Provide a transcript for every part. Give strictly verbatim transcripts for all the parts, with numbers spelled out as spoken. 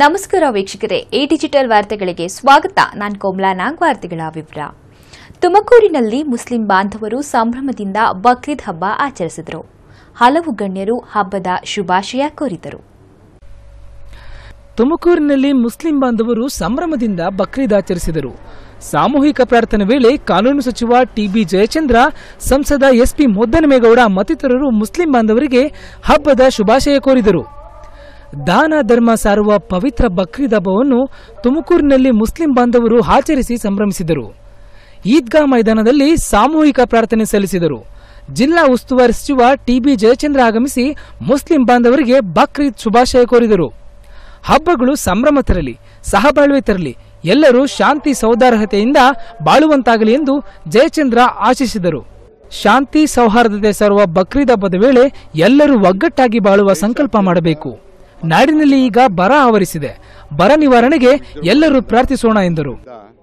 ನಮಸ್ಕಾರ ವೀಕ್ಷಕರೇ, A digital ವಾರ್ತೆಗಳಿಗೆ ಸ್ವಾಗತ. ನಾನು ಕೋಮಲಾ ನಾಗ್. ವಾರ್ತೆಗಳ ವಿವರ. ತುಮಕೂರಿನಲ್ಲಿ ಮುಸ್ಲಿಂ ಬಾಂಧವರು ಸಂಭ್ರಮದಿಂದ ಬಕ್ರೀದ್ ಹಬ್ಬ ಆಚರಿಸಿದರು. ಹಲವು ಗಣ್ಯರು ಹಬ್ಬದ ಶುಭಾಶಯ ಕೋರಿದರು. ತುಮಕೂರಿನಲ್ಲಿ ಮುಸ್ಲಿಂ ಬಾಂಧವರು ಸಂಭ್ರಮದಿಂದ ಬಕ್ರೀದ್ ಆಚರಿಸಿದರು. ಸಾಮೂಹಿಕ ಪ್ರಾರ್ಥನೆ ವೇಳೆ ಕಾನೂನು ಸಚಿವ ಟಿಬಿ ಜಯಚಂದ್ರ, ಸಂಸದ ಎಸ್ಪಿ ಮುದ್ದನಮೇಗೌಡ ಮತ್ತಿತರರು ಮುಸ್ಲಿಂ ಬಾಂಧವರಿಗೆ ಹಬ್ಬದ ಶುಭಾಶಯ ಕೋರಿದರು. ದಾನ ಧರ್ಮ ಸಾರುವ ಪವಿತ್ರ ಬಕ್ರೀದ್ ಹಬ್ಬವನ್ನು ತುಮಕೂರಿನಲ್ಲಿ ಮುಸ್ಲಿಂ ಬಾಂಧವರು ಆಚರಿಸಿ ಸಂಭ್ರಮಿಸಿದರು. ಈದ್ಗಾ ಮೈದಾನದಲ್ಲಿ ಸಾಮೂಹಿಕ ಪ್ರಾರ್ಥನೆ ಸಲ್ಲಿಸಿದರು. ಜಿಲ್ಲಾ ಉಸ್ತುವಾರಿ ಸಚಿವ ಟಿಬಿ ಜಯಚಂದ್ರ ಆಗಮಿಸಿ ಮುಸ್ಲಿಂ ಬಾಂಧವರಿಗೆ ಬಕ್ರೀದ್ ಶುಭಾಶಯ ಕೋರಿದರು. ಹಬ್ಬಗಳು ಸಂಭ್ರಮ ತರಲಿ, ಸಹಬಾಳ್ವೆ ತರಲಿ, ಎಲ್ಲರೂ ಶಾಂತಿ ಸೌಹಾರ್ದತೆಯಿಂದ ಬಾಳುವಂತಾಗಲಿ ಎಂದು ಜಯಚಂದ್ರ ಆಶಿಸಿದರು. ಶಾಂತಿ ಸೌಹಾರ್ದತೆ ಸಾರುವ ಬಕ್ರೀದ್ ಹಬ್ಬದ ವೇಳೆ ಎಲ್ಲರೂ ಒಗ್ಗಟ್ಟಾಗಿ ಬಾಳುವ ಸಂಕಲ್ಪ ಮಾಡಬೇಕು. ನಾಡಿನಲ್ಲಿ ಈಗ ಬರ ಆವರಿಸಿದೆ. ಬರ ನಿವಾರಣೆಗೆ ಎಲ್ಲರೂ ಪ್ರಾರ್ಥಿಸೋಣ ಎಂದರು.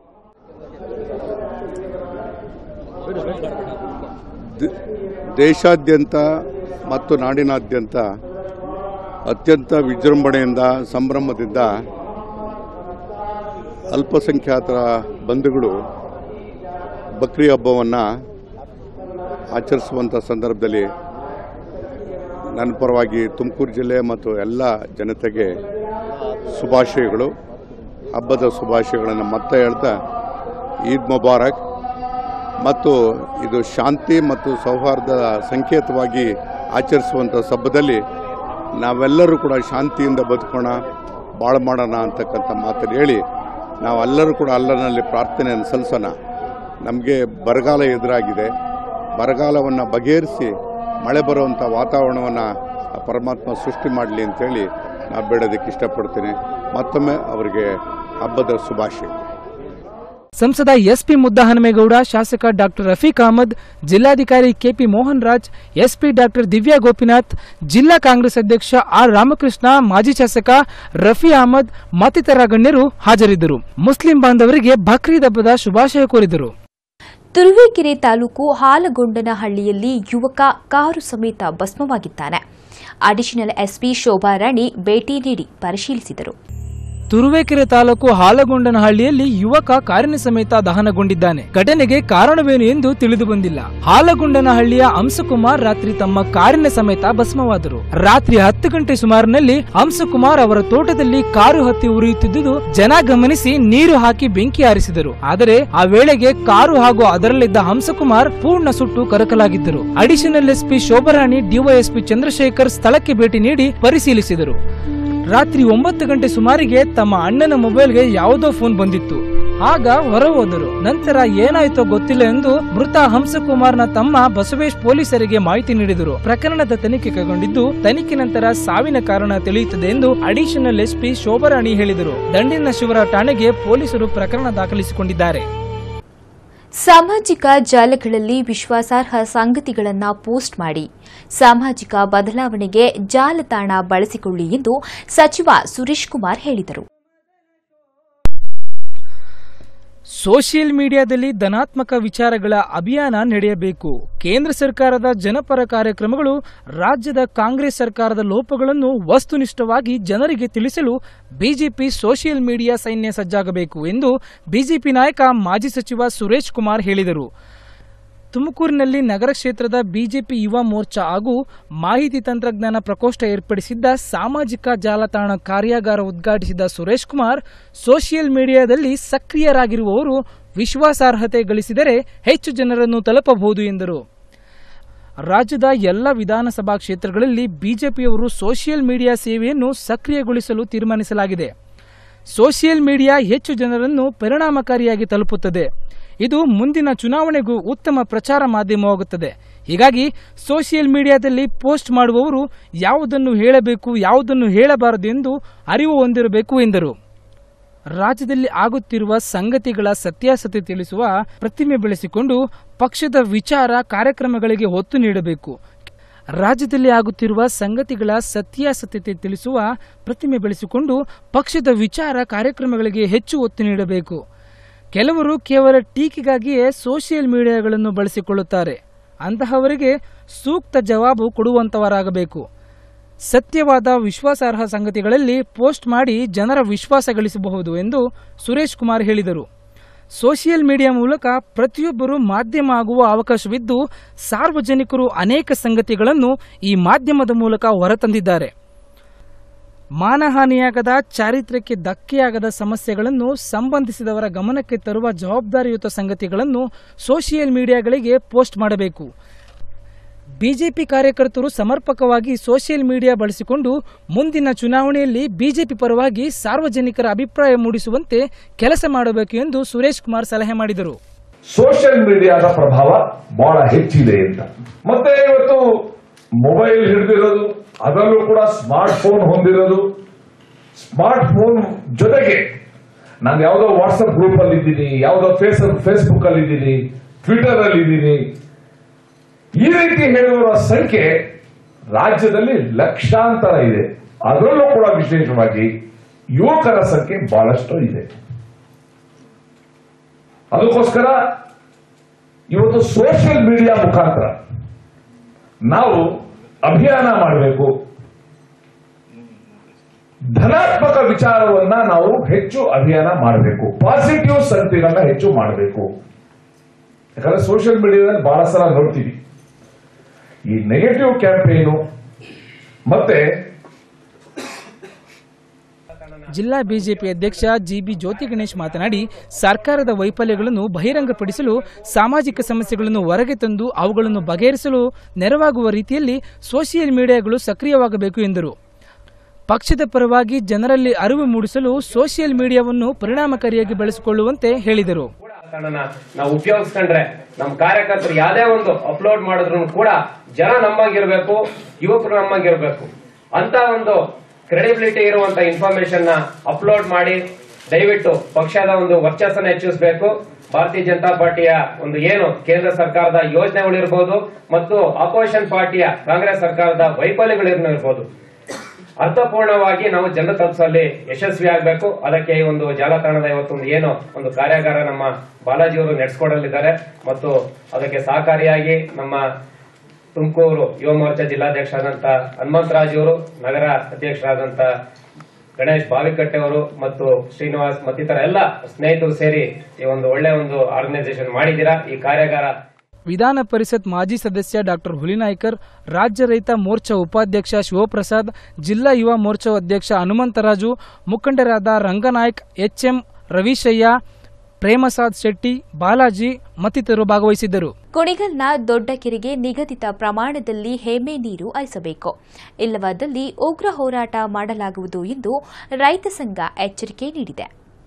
ದೇಶಾದ್ಯಂತ ಮತ್ತು ನಾಡಿನಾದ್ಯಂತ ಅತ್ಯಂತ ವಿಜೃಂಭಣೆಯಿಂದ ಸಂಭ್ರಮದಿಂದ ಅಲ್ಪಸಂಖ್ಯಾತರ ಬಂಧುಗಳು ಬಕ್ರಿ ಹಬ್ಬವನ್ನು ಆಚರಿಸುವಂಥ ಸಂದರ್ಭದಲ್ಲಿ ನನ್ನ ಪರವಾಗಿ ತುಮಕೂರು ಜಿಲ್ಲೆ ಮತ್ತು ಎಲ್ಲ ಜನತೆಗೆ ಶುಭಾಶಯಗಳು, ಹಬ್ಬದ ಶುಭಾಶಯಗಳನ್ನು ಮತ್ತೆ ಹೇಳ್ತಾ ಈದ್ ಮುಬಾರಕ್. ಮತ್ತು ಇದು ಶಾಂತಿ ಮತ್ತು ಸೌಹಾರ್ದದ ಸಂಕೇತವಾಗಿ ಆಚರಿಸುವಂಥ ಹಬ್ಬದಲ್ಲಿ ನಾವೆಲ್ಲರೂ ಕೂಡ ಶಾಂತಿಯಿಂದ ಬದುಕೋಣ, ಬಾಳು ಮಾಡೋಣ ಅಂತಕ್ಕಂಥ ಮಾತನ್ನು ಹೇಳಿ ನಾವೆಲ್ಲರೂ ಕೂಡ ಅಲ್ಲನಲ್ಲಿ ಪ್ರಾರ್ಥನೆಯನ್ನು ಸಲ್ಲಿಸೋಣ. ನಮಗೆ ಬರಗಾಲ ಎದುರಾಗಿದೆ. ಬರಗಾಲವನ್ನು ಬಗೆಹರಿಸಿ ಮಳೆ ಬರುವಂಥ ವಾತಾವರಣವನ್ನು ಪರಮಾತ್ಮ ಸೃಷ್ಟಿ ಮಾಡಲಿ ಅಂತೇಳಿ ನಾನು ಬೇಡೋದಕ್ಕೆ ಇಷ್ಟಪಡ್ತೀನಿ. ಮತ್ತೊಮ್ಮೆ ಅವರಿಗೆ ಹಬ್ಬದ ಶುಭಾಶಯ. ಸಂಸದ ಎಸ್ಪಿ ಮುದ್ದಹನುಮೇಗೌಡ, ಶಾಸಕ ಡಾಕ್ಟರ್ ರಫೀಕ್ ಅಹಮದ್, ಜಿಲ್ಲಾಧಿಕಾರಿ KP Mohan Raj, SP doctor Divya Gopinath, ಜಿಲ್ಲಾ ಕಾಂಗ್ರೆಸ್ ಅಧ್ಯಕ್ಷ ಆರ್ ರಾಮಕೃಷ್ಣ, ಮಾಜಿ ಶಾಸಕ ರಫಿ ಅಹಮದ್ ಮತ್ತಿತರ ಗಣ್ಯರು ಹಾಜರಿದ್ದರು. ಮುಸ್ಲಿಂ ಬಾಂಧವರಿಗೆ ಬಕ್ರೀದ್ ಹಬ್ಬದ ಶುಭಾಶಯ ಕೋರಿದರು. ತುರುವೇಕೆರೆ ತಾಲೂಕು ಹಾಲಗೊಂಡನಹಳ್ಳಿಯಲ್ಲಿ ಯುವಕ ಕಾರು ಸಮೇತ ಭಸ್ಮವಾಗಿದ್ದಾನೆ. ಅಡಿಷನಲ್ ಎಸ್ಪಿ ಶೋಭಾ ರಾಣಿ ಭೇಟಿ ನೀಡಿ ಪರಿಶೀಲಿಸಿದರು. ತುರುವೇಕೆರೆ ತಾಲೂಕು ಹಾಲಗೊಂಡನಹಳ್ಳಿಯಲ್ಲಿ ಯುವಕ ಕಾರಿನ ಸಮೇತ ದಹನಗೊಂಡಿದ್ದಾನೆ. ಘಟನೆಗೆ ಕಾರಣವೇನು ಎಂದು ತಿಳಿದು ಬಂದಿಲ್ಲ. ಹಾಲಗೊಂಡನಹಳ್ಳಿಯ ಹಂಸಕುಮಾರ್ ರಾತ್ರಿ ತಮ್ಮ ಕಾರಿನ ಸಮೇತ ಭಸ್ಮವಾದರು. ರಾತ್ರಿ ಹತ್ತು ಗಂಟೆ ಸುಮಾರಿನಲ್ಲಿ ಹಂಸಕುಮಾರ್ ಅವರ ತೋಟದಲ್ಲಿ ಕಾರು ಹತ್ತಿ ಉರಿಯುತ್ತಿದ್ದುದು ಜನ ಗಮನಿಸಿ ನೀರು ಹಾಕಿ ಬೆಂಕಿ ಹಾರಿಸಿದರು. ಆದರೆ ಆ ವೇಳೆಗೆ ಕಾರು ಹಾಗೂ ಅದರಲ್ಲಿದ್ದ ಹಂಸಕುಮಾರ್ ಪೂರ್ಣ ಸುಟ್ಟು ಕರಕಲಾಗಿದ್ದರು. Additional SP Shobharani, DYSP Chandrashekhar ಸ್ಥಳಕ್ಕೆ ಭೇಟಿ ನೀಡಿ ಪರಿಶೀಲಿಸಿದರು. ರಾತ್ರಿ ಒಂಬತ್ತು ಗಂಟೆ ಸುಮಾರಿಗೆ ತಮ್ಮ ಅಣ್ಣನ ಮೊಬೈಲ್ಗೆ ಯಾವುದೋ ಫೋನ್ ಬಂದಿತ್ತು. ಆಗ ಹೊರ ಹೋದರು. ನಂತರ ಏನಾಯ್ತೋ ಗೊತ್ತಿಲ್ಲ ಎಂದು ಮೃತ ಹಂಸಕುಮಾರ್ನ ತಮ್ಮ ಬಸವೇಶ್ ಪೊಲೀಸರಿಗೆ ಮಾಹಿತಿ ನೀಡಿದರು. ಪ್ರಕರಣದ ತನಿಖೆ ಕೈಗೊಂಡಿದ್ದು ತನಿಖೆ ನಂತರ ಸಾವಿನ ಕಾರಣ ತಿಳಿಯುತ್ತದೆ ಎಂದು ಅಡಿಷನಲ್ ಎಸ್ಪಿ ಶೋಭರಾಣಿ ಹೇಳಿದರು. ದಂಡಿನ ಶಿವರ ಠಾಣೆಗೆ ಪೊಲೀಸರು ಪ್ರಕರಣ ದಾಖಲಿಸಿಕೊಂಡಿದ್ದಾರೆ. ಸಾಮಾಜಿಕ ಜಾಲಗಳಲ್ಲಿ ವಿಶ್ವಾಸಾರ್ಹ ಸಂಗತಿಗಳನ್ನು ಪೋಸ್ಟ್ ಮಾಡಿ ಸಾಮಾಜಿಕ ಬದಲಾವಣೆಗೆ ಜಾಲತಾಣ ಬಳಸಿಕೊಳ್ಳಿ ಎಂದು ಸಚಿವ ಸುರೇಶ್ ಕುಮಾರ್ ಹೇಳಿದರು. ಸೋಷಿಯಲ್ ಮೀಡಿಯಾದಲ್ಲಿ ಧನಾತ್ಮಕ ವಿಚಾರಗಳ ಅಭಿಯಾನ ನಡೆಯಬೇಕು. ಕೇಂದ್ರ ಸರ್ಕಾರದ ಜನಪರ ಕಾರ್ಯಕ್ರಮಗಳು ರಾಜ್ಯದ ಕಾಂಗ್ರೆಸ್ ಸರ್ಕಾರದ ಲೋಪಗಳನ್ನು ವಸ್ತುನಿಷ್ಠವಾಗಿ ಜನರಿಗೆ ತಿಳಿಸಲು ಬಿಜೆಪಿ ಸೋಷಿಯಲ್ ಮೀಡಿಯಾ ಸೈನ್ಯ ಸಜ್ಜಾಗಬೇಕು ಎಂದು ಬಿಜೆಪಿ ನಾಯಕ ಮಾಜಿ ಸಚಿವ ಸುರೇಶ್ ಕುಮಾರ್ ಹೇಳಿದರು. ತುಮಕೂರಿನಲ್ಲಿ ನಗರ ಕ್ಷೇತ್ರದ ಬಿಜೆಪಿ ಯುವ ಮೋರ್ಚಾ ಹಾಗೂ ಮಾಹಿತಿ ತಂತ್ರಜ್ಞಾನ ಪ್ರಕೋಷ್ಠ ಏರ್ಪಡಿಸಿದ್ದ ಸಾಮಾಜಿಕ ಜಾಲತಾಣ ಕಾರ್ಯಾಗಾರ ಉದ್ಘಾಟಿಸಿದ ಸುರೇಶ್ ಕುಮಾರ್, ಸೋಷಿಯಲ್ ಮೀಡಿಯಾದಲ್ಲಿ ಸಕ್ರಿಯರಾಗಿರುವವರು ವಿಶ್ವಾಸಾರ್ಹತೆ ಗಳಿಸಿದರೆ ಹೆಚ್ಚು ಜನರನ್ನು ತಲುಪಬಹುದು ಎಂದರು. ರಾಜ್ಯದ ಎಲ್ಲ ವಿಧಾನಸಭಾ ಕ್ಷೇತ್ರಗಳಲ್ಲಿ ಬಿಜೆಪಿಯವರು ಸೋಷಿಯಲ್ ಮೀಡಿಯಾ ಸೇವೆಯನ್ನು ಸಕ್ರಿಯಗೊಳಿಸಲು ತೀರ್ಮಾನಿಸಲಾಗಿದೆ. ಸೋಷಿಯಲ್ ಮೀಡಿಯಾ ಹೆಚ್ಚು ಜನರನ್ನು ಪರಿಣಾಮಕಾರಿಯಾಗಿ ತಲುಪುತ್ತದೆ. ಇದು ಮುಂದಿನ ಚುನಾವಣೆಗೂ ಉತ್ತಮ ಪ್ರಚಾರ ಮಾಧ್ಯಮವಾಗುತ್ತದೆ. ಹೀಗಾಗಿ ಸೋಷಿಯಲ್ ಮೀಡಿಯಾದಲ್ಲಿ ಪೋಸ್ಟ್ ಮಾಡುವವರು ಯಾವುದನ್ನು ಹೇಳಬೇಕು, ಯಾವುದನ್ನು ಹೇಳಬಾರದು ಎಂದು ಅರಿವು ಹೊಂದಿರಬೇಕು ಎಂದರು. ರಾಜ್ಯದಲ್ಲಿ ಆಗುತ್ತಿರುವ ಸಂಗತಿಗಳ ಸತ್ಯಾಸತ್ಯತೆ ತಿಳಿಸುವ ಪ್ರತಿಮೆ ಬೆಳೆಸಿಕೊಂಡು ಪಕ್ಷದ ವಿಚಾರ ಕಾರ್ಯಕ್ರಮಗಳಿಗೆ ಒತ್ತು ನೀಡಬೇಕು. ರಾಜ್ಯದಲ್ಲಿ ಆಗುತ್ತಿರುವ ಸಂಗತಿಗಳ ಸತ್ಯಾಸತ್ಯತೆ ತಿಳಿಸುವ ಪ್ರತಿಮೆ ಬೆಳೆಸಿಕೊಂಡು ಪಕ್ಷದ ವಿಚಾರ ಕಾರ್ಯಕ್ರಮಗಳಿಗೆ ಹೆಚ್ಚು ಒತ್ತು ನೀಡಬೇಕು. ಕೆಲವರು ಕೇವಲ ಟೀಕೆಗಾಗಿಯೇ ಸೋಷಿಯಲ್ ಮೀಡಿಯಾಗಳನ್ನು ಬಳಸಿಕೊಳ್ಳುತ್ತಾರೆ. ಅಂತಹವರಿಗೆ ಸೂಕ್ತ ಜವಾಬು ಕೊಡುವಂತವರಾಗಬೇಕು. ಸತ್ಯವಾದ ವಿಶ್ವಾಸಾರ್ಹ ಸಂಗತಿಗಳಲ್ಲಿ ಪೋಸ್ಟ್ ಮಾಡಿ ಜನರ ವಿಶ್ವಾಸ ಗಳಿಸಬಹುದು ಎಂದು ಸುರೇಶ್ ಕುಮಾರ್ ಹೇಳಿದರು. ಸೋಷಿಯಲ್ ಮೀಡಿಯಾ ಮೂಲಕ ಪ್ರತಿಯೊಬ್ಬರು ಮಾಧ್ಯಮ ಆಗುವ ಅವಕಾಶವಿದ್ದು, ಸಾರ್ವಜನಿಕರು ಅನೇಕ ಸಂಗತಿಗಳನ್ನು ಈ ಮಾಧ್ಯಮದ ಮೂಲಕ ಹೊರತಂದಿದ್ದಾರೆ. ಮಾನಹಾನಿಯಾಗದ, ಚಾರಿತ್ರ್ಯಕ್ಕೆ ಧಕ್ಕೆಯಾಗದ ಸಮಸ್ಯೆಗಳನ್ನು ಸಂಬಂಧಿಸಿದವರ ಗಮನಕ್ಕೆ ತರುವ ಜವಾಬ್ದಾರಿಯುತ ಸಂಗತಿಗಳನ್ನು ಸೋಷಿಯಲ್ ಮೀಡಿಯಾಗಳಿಗೆ ಪೋಸ್ಟ್ ಮಾಡಬೇಕು. ಬಿಜೆಪಿ ಕಾರ್ಯಕರ್ತರು ಸಮರ್ಪಕವಾಗಿ ಸೋಷಿಯಲ್ ಮೀಡಿಯಾ ಬಳಸಿಕೊಂಡು ಮುಂದಿನ ಚುನಾವಣೆಯಲ್ಲಿ ಬಿಜೆಪಿ ಪರವಾಗಿ ಸಾರ್ವಜನಿಕರ ಅಭಿಪ್ರಾಯ ಮೂಡಿಸುವಂತೆ ಕೆಲಸ ಮಾಡಬೇಕು ಎಂದು ಸುರೇಶ್ ಕುಮಾರ್ ಸಲಹೆ ಮಾಡಿದರು. ಸೋಷಿಯಲ್ ಮೀಡಿಯಾದ ಪ್ರಭಾವ ಬಹಳ ಹೆಚ್ಚಿದೆ ಅಂತ. ಮತ್ತೆ ಇವತ್ತು ಮೊಬೈಲ್ ಹಿಡಿದಿರೋದು, ಅದರಲ್ಲೂ ಕೂಡ ಸ್ಮಾರ್ಟ್ ಫೋನ್ ಹೊಂದಿರೋದು, ಸ್ಮಾರ್ಟ್ ಫೋನ್ ಜೊತೆಗೆ ನಾನು ಯಾವುದೋ ವಾಟ್ಸ್ಆಪ್ ಗ್ರೂಪ್ ಅಲ್ಲಿ ಇದ್ದೀನಿ, ಯಾವುದೋ ಫೇಸ್ ಫೇಸ್ಬುಕ್ ಅಲ್ಲಿ ಇದ್ದೀನಿ, ಟ್ವಿಟರ್ ಅಲ್ಲಿ ಇದ್ದೀನಿ, ಈ ರೀತಿ ಹೇಳುವವರ ಸಂಖ್ಯೆ ರಾಜ್ಯದಲ್ಲಿ ಲಕ್ಷಾಂತರ ಇದೆ. ಅದರಲ್ಲೂ ಕೂಡ ವಿಶೇಷವಾಗಿ ಯುವಕರ ಸಂಖ್ಯೆ ಬಹಳಷ್ಟು ಇದೆ. ಅದಕ್ಕೋಸ್ಕರ ಇವತ್ತು ಸೋಷಿಯಲ್ ಮೀಡಿಯಾ ಮುಖಾಂತರ ನಾವು ಅಭಿಯಾನ ಮಾಡಬೇಕು. ಧನಾತ್ಮಕ ವಿಚಾರವನ್ನ ನಾವು ಹೆಚ್ಚು ಅಭಿಯಾನ ಮಾಡಬೇಕು. ಪಾಸಿಟಿವ್ ಸಂಗತಿಗಳನ್ನ ಹೆಚ್ಚು ಮಾಡಬೇಕು. ಯಾಕಂದ್ರೆ ಸೋಷಿಯಲ್ ಮೀಡಿಯಾದಲ್ಲಿ ಬಹಳ ಸಲ ನೋಡ್ತೀವಿ ಈ ನೆಗೆಟಿವ್ ಕ್ಯಾಂಪೇನು. ಮತ್ತೆ ಜಿಲ್ಲಾ ಬಿಜೆಪಿ ಅಧ್ಯಕ್ಷ ಜಿಬಿ ಜ್ಯೋತಿ ಗಣೇಶ್ ಮಾತನಾಡಿ, ಸರ್ಕಾರದ ವೈಫಲ್ಯಗಳನ್ನು ಬಹಿರಂಗಪಡಿಸಲು, ಸಾಮಾಜಿಕ ಸಮಸ್ಯೆಗಳನ್ನು ಹೊರಗೆ ತಂದು ಅವುಗಳನ್ನು ಬಗೆಹರಿಸಲು ನೆರವಾಗುವ ರೀತಿಯಲ್ಲಿ ಸೋಷಿಯಲ್ ಮೀಡಿಯಾಗಳು ಸಕ್ರಿಯವಾಗಬೇಕು ಎಂದರು. ಪಕ್ಷದ ಪರವಾಗಿ ಜನರಲ್ಲಿ ಅರಿವು ಮೂಡಿಸಲು ಸೋಷಿಯಲ್ ಮೀಡಿಯಾವನ್ನು ಪರಿಣಾಮಕಾರಿಯಾಗಿ ಬಳಸಿಕೊಳ್ಳುವಂತೆ ಹೇಳಿದರು. ನಾವು ಉಪಯೋಗಿಸ್ಕೊಂಡ್ರೆ ನಮ್ಮ ಕಾರ್ಯಕರ್ತರು ಯಾವುದೇ ಒಂದು ಅಪ್ಲೋಡ್ ಮಾಡಿದ್ರು ಕೂಡ ಜನ ನಮ್ಮಂಗಿರ್ಬೇಕು, ಯುವಕರು ನಮ್ಮಂಗಿರ್ಬೇಕು ಅಂತ ಒಂದು ಕ್ರೆಡಿಬಿಲಿಟಿ ಇರುವಂತ ಇನ್ಫಾರ್ಮೇಶನ್ ನ ಅಪ್ಲೋಡ್ ಮಾಡಿ ದಯವಿಟ್ಟು ಪಕ್ಷದ ಒಂದು ವರ್ಚಸ್ಸನ್ನು ಹೆಚ್ಚಿಸಬೇಕು. ಭಾರತೀಯ ಜನತಾ ಪಾರ್ಟಿಯ ಒಂದು ಏನು ಕೇಂದ್ರ ಸರ್ಕಾರದ ಯೋಜನೆಗಳಿರ್ಬೋದು ಮತ್ತು ಅಪೋಸಿಷನ್ ಪಾರ್ಟಿಯ ಕಾಂಗ್ರೆಸ್ ಸರ್ಕಾರದ ವೈಫಲ್ಯಗಳಿರ್ಬೋದು ಅರ್ಥಪೂರ್ಣವಾಗಿ ನಾವು ಜನ ತಲುಪಿಸಲ್ಲಿ ಯಶಸ್ವಿ ಆಗಬೇಕು. ಅದಕ್ಕೆ ಈ ಒಂದು ಜಾಲತಾಣದ ಇವತ್ತೊಂದು ಏನು ಒಂದು ಕಾರ್ಯಾಗಾರ ನಮ್ಮ ಬಾಲಾಜಿಯವರು ನಡೆಸಿಕೊಡಲಿದ್ದಾರೆ ಮತ್ತು ಅದಕ್ಕೆ ಸಹಕಾರಿಯಾಗಿ ನಮ್ಮ ತುಮಕೂರು ಯುವ ಮೋರ್ಚಾ ಜಿಲ್ಲಾಧ್ಯಕ್ಷರಾದಂತ ಹನುಮಂತರಾಜ್ ಅವರು, ನಗರ ಅಧ್ಯಕ್ಷರಾದಂತ ಗಣೇಶ್ ಬಾವಿಕಟ್ಟೆ ಅವರು ಮತ್ತು ಶ್ರೀನಿವಾಸ್ ಮತ್ತಿತರ ಎಲ್ಲ ಸ್ನೇಹಿತರು ಸೇರಿ ಈ ಒಂದು ಒಳ್ಳೆ ಒಂದು ಆರ್ಗನೈಸೇಷನ್ ಮಾಡಿದ್ದೀರಾ. ಈ ಕಾರ್ಯಾಗಾರ ವಿಧಾನ ಪರಿಷತ್ ಮಾಜಿ ಸದಸ್ಯ ಡಾಕ್ಟರ್ ಹುಲಿನಾಯ್ಕರ್, ರಾಜ್ಯ ರೈತ ಮೋರ್ಚಾ ಉಪಾಧ್ಯಕ್ಷ ಶಿವಪ್ರಸಾದ್, ಜಿಲ್ಲಾ ಯುವ ಮೋರ್ಚಾ ಅಧ್ಯಕ್ಷ ಹನುಮಂತರಾಜು, ಮುಖಂಡರಾದ ರಂಗನಾಯ್ಕ್, ಎಚ್ಎಂ ರವಿಶಯ್ಯ, ಪ್ರೇಮಸಾದ್ ಶೆಟ್ಟಿ, ಬಾಲಾಜಿ ಮತ್ತಿತರರು ಭಾಗವಹಿಸಿದ್ದರು. ಕುಣಿಗಲ್ನ ದೊಡ್ಡ ಕೆರೆಗೆ ನಿಗದಿತ ಪ್ರಮಾಣದಲ್ಲಿ ಹೇಮೆ ನೀರು ಹರಿಸಬೇಕು, ಇಲ್ಲವಾದಲ್ಲಿ ಉಗ್ರ ಹೋರಾಟ ಮಾಡಲಾಗುವುದು ಎಂದು ರೈತ ಸಂಘ ಎಚ್ಚರಿಕೆ ನೀಡಿದೆ.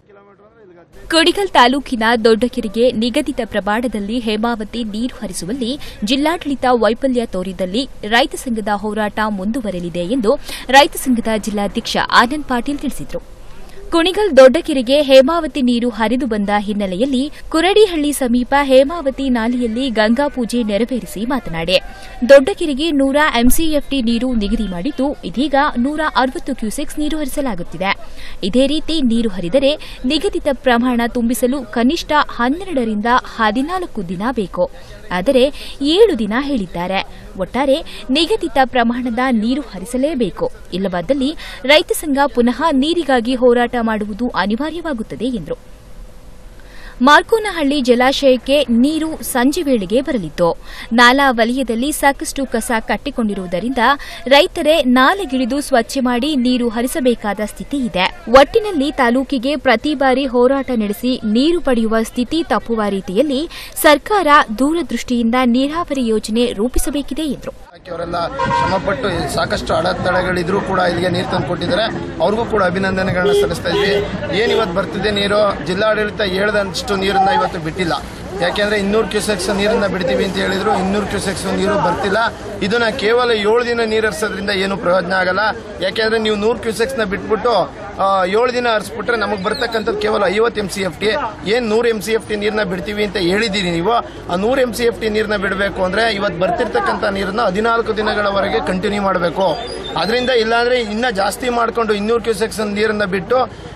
ಕುಣಿಗಲ್ ತಾಲೂಕಿನ ದೊಡ್ಡಕೆರೆಗೆ ನಿಗದಿತ ಪ್ರಮಾಣದಲ್ಲಿ ಹೇಮಾವತಿ ನೀರು ಹರಿಸುವಲ್ಲಿ ಜಿಲ್ಲಾಡಳಿತ ವೈಫಲ್ಯ ತೋರಿದಲ್ಲಿ ರೈತ ಸಂಘದ ಹೋರಾಟ ಮುಂದುವರೆಯಲಿದೆ ಎಂದು ರೈತ ಸಂಘದ ಜಿಲ್ಲಾಧ್ಯಕ್ಷ ಆನಂದ್ ಪಾಟೀಲ್ ತಿಳಿಸಿದರು. ಕುಣಿಗಲ್ ದೊಡ್ಡಕೆರೆಗೆ ಹೇಮಾವತಿ ನೀರು ಹರಿದು ಬಂದ ಹಿನ್ನೆಲೆಯಲ್ಲಿ ಕುರಡಿಹಳ್ಳಿ ಸಮೀಪ ಹೇಮಾವತಿ ನಾಲೆಯಲ್ಲಿ ಗಂಗಾ ಪೂಜೆ ನೆರವೇರಿಸಿ ಮಾತನಾಡಿ, ದೊಡ್ಡಕೆರೆಗೆ ನೂರ ಎಂಸಿಎಫ್ಟಿ ನೀರು ನಿಗದಿ ಮಾಡಿದ್ದು ಇದೀಗ ನೂರ ಅರವತ್ತು ಕ್ಯೂಸೆಕ್ಸ್ ನೀರು ಹರಿಸಲಾಗುತ್ತಿದೆ. ಇದೇ ರೀತಿ ನೀರು ಹರಿದರೆ ನಿಗದಿತ ಪ್ರಮಾಣ ತುಂಬಿಸಲು ಕನಿಷ್ಠ ಹನ್ನೆರಡರಿಂದ ಹದಿನಾಲ್ಕು ದಿನ ಬೇಕು. ಆದರೆ ಏಳು ದಿನ ಹೇಳಿದ್ದಾರೆ. ಒಟ್ಟಾರೆ ನಿಗದಿತ ಪ್ರಮಾಣದ ನೀರು ಹರಿಸಲೇಬೇಕು, ಇಲ್ಲವಾದಲ್ಲಿ ರೈತ ಸಂಘ ಪುನಃ ನೀರಿಗಾಗಿ ಹೋರಾಟ ಮಾಡುವುದು ಅನಿವಾರ್ಯವಾಗುತ್ತದೆ ಎಂದರು. ಮಾರ್ಕೋನಹಳ್ಳಿ ಜಲಾಶಯಕ್ಕೆ ನೀರು ಸಂಜೆ ವೇಳೆಗೆ ಬರಲಿತ್ತು. ನಾಲಾ ವಲಯದಲ್ಲಿ ಸಾಕಷ್ಟು ಕಸ ಕಟ್ಟಿಕೊಂಡಿರುವುದರಿಂದ ರೈತರೇ ನಾಲೆಗಿಳಿದು ಸ್ವಚ್ಛ ಮಾಡಿ ನೀರು ಹರಿಸಬೇಕಾದ ಸ್ಥಿತಿ ಇದೆ. ಒಟ್ಟಿನಲ್ಲಿ ತಾಲೂಕಿಗೆ ಪ್ರತಿ ಬಾರಿ ಹೋರಾಟ ನಡೆಸಿ ನೀರು ಪಡೆಯುವ ಸ್ಥಿತಿ ತಪ್ಪುವ ರೀತಿಯಲ್ಲಿ ಸರ್ಕಾರ ದೂರದೃಷ್ಟಿಯಿಂದ ನೀರಾವರಿ ಯೋಜನೆ ರೂಪಿಸಬೇಕಿದೆ ಎಂದರು. ಅವರೆಲ್ಲ ಶ್ರಮಪಟ್ಟು ಸಾಕಷ್ಟು ಅಡೆತಡೆಗಳಿದ್ರೂ ಕೂಡ ಇಲ್ಲಿಗೆ ನೀರು ತಂದು ಕೊಟ್ಟಿದ್ದಾರೆ. ಅವ್ರಿಗೂ ಕೂಡ ಅಭಿನಂದನೆಗಳನ್ನ ಸಲ್ಲಿಸ್ತಾ ಇದ್ವಿ. ಏನಿವತ್ತು ಬರ್ತಿದೆ ನೀರು, ಜಿಲ್ಲಾಡಳಿತ ಹೇಳ್ದಷ್ಟು ನೀರನ್ನ ಇವತ್ತು ಬಿಟ್ಟಿಲ್ಲ. ಯಾಕೆಂದ್ರೆ ಇನ್ನೂರು ಕ್ಯೂಸೆಕ್ಸ್ ನೀರನ್ನ ಬಿಡ್ತೀವಿ ಅಂತ ಹೇಳಿದ್ರು, ಇನ್ನೂರು ಕ್ಯೂಸೆಕ್ಸ್ ನೀರು ಬರ್ತಿಲ್ಲ. ಇದನ್ನ ಕೇವಲ ಏಳು ದಿನ ನೀರು ಹರಿಸೋದ್ರಿಂದ ಏನು ಪ್ರಯೋಜನ ಆಗಲ್ಲ. ಯಾಕೆಂದ್ರೆ ನೀವು ನೂರು ಕ್ಯೂಸೆಕ್ಸ್ ನ ಬಿಟ್ಬಿಟ್ಟು ಏಳು ದಿನ ಹರಿಸ್ಬಿಟ್ರೆ ನಮಗೆ ಬರ್ತಕ್ಕಂಥದ್ದು ಕೇವಲ ಐವತ್ತು ಎಂ ಸಿ ಎಫ್ ಟಿ. ಏನ್ ನೂರು ಎಂ ಸಿ ಎಫ್ ಟಿ ನೀರನ್ನ ಬಿಡ್ತೀವಿ ಅಂತ ಹೇಳಿದೀರಿ ನೀವು, ಆ ನೂರು ಎಂ ಸಿ ಎಫ್ ಟಿ ನೀರನ್ನ ಬಿಡಬೇಕು ಅಂದ್ರೆ ಇವತ್ತು ಬರ್ತಿರ್ತಕ್ಕಂಥ ನೀರನ್ನ ಹದಿನಾಲ್ಕು ದಿನಗಳವರೆಗೆ ಕಂಟಿನ್ಯೂ ಮಾಡಬೇಕು. ಅದರಿಂದ ಇಲ್ಲಾಂದ್ರೆ ಇನ್ನ ಜಾಸ್ತಿ ಮಾಡ್ಕೊಂಡು ಇನ್ನೂರು ಕ್ಯೂಸೆಕ್ಸ್ ನೀರನ್ನ ಬಿಟ್ಟು